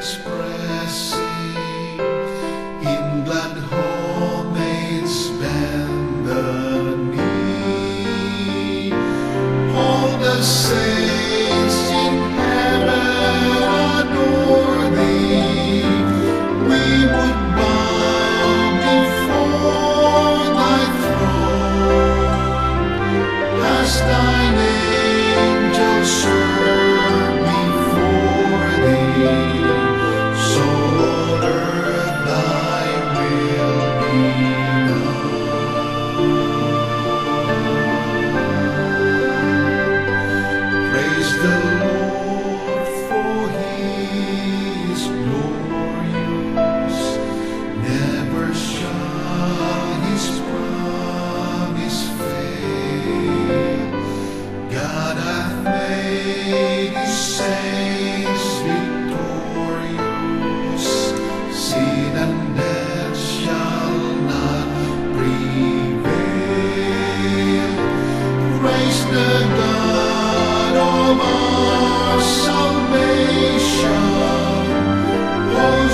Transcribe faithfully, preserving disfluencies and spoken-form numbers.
expressing in glad homage bend the knee. All the saints in heaven adore thee. We would bow before thy throne as thine angels serve before thee. So on earth thy will be done. Praise the Lord, for he is glorious. Never shall his promise fail. God hath made his saints victorious. Sin and death shall not prevail. Praise the God of our salvation. Oh,